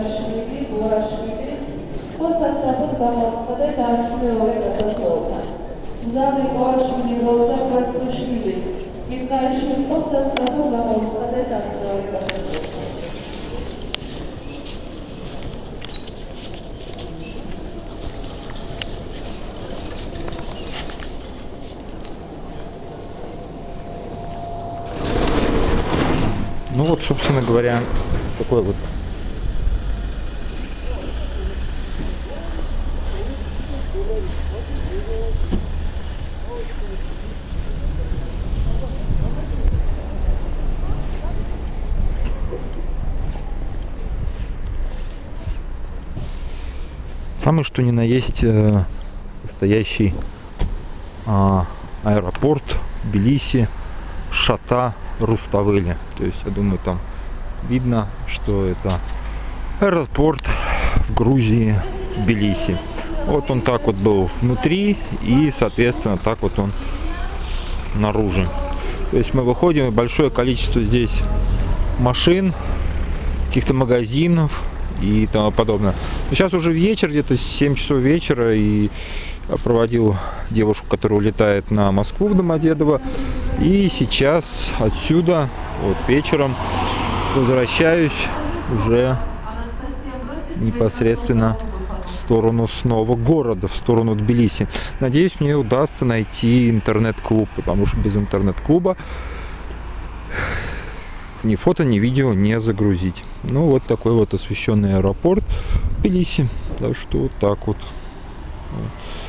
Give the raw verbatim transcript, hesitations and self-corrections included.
ირაშვილი, ბორაშვილი მოსასწრაფოდ გამოაცხადეთ ასმე ორი გასასვლელთან. მგზავრი კორაშვილი როზა კვერცხიშვილი მიხაიშვილი მოსასწრაფოდ გამოაცხადეთ ასმე ორი გასასვლელთან. Ну вот, собственно говоря, такой вот самый что ни на есть э, настоящий э, аэропорт Тбилиси, Шата, Руставели. То есть, я думаю, там видно, что это аэропорт в Грузии, Тбилиси. Вот он так вот был внутри и, соответственно, так вот он снаружи. То есть мы выходим, и большое количество здесь машин, каких-то магазинов и тому подобное. Но сейчас уже вечер, где-то семь часов вечера, и я проводил девушку, которая улетает на Москву в Домодедово. И сейчас отсюда, вот вечером, возвращаюсь уже непосредственно в сторону снова города, в сторону Тбилиси. Надеюсь, мне удастся найти интернет-клуб, потому что без интернет-клуба ни фото, ни видео не загрузить. Ну, вот такой вот освещенный аэропорт Тбилиси. Так что вот так вот.